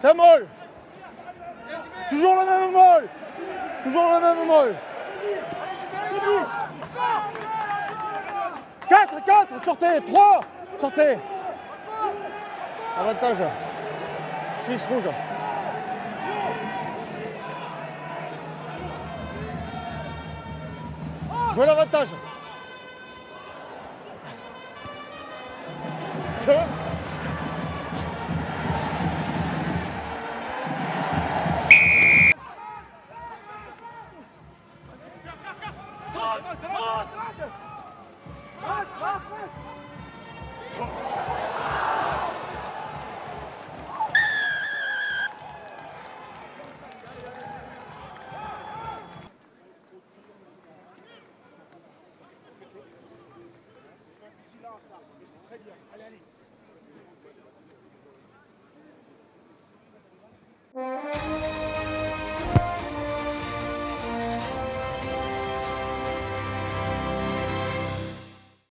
C'est molle. Toujours le même molle. Toujours le même molle. 4, sortez. 3, sortez. Avantage. 6 rouge. Jouez l'avantage. Ça, mais c'est très bien. Allez, allez.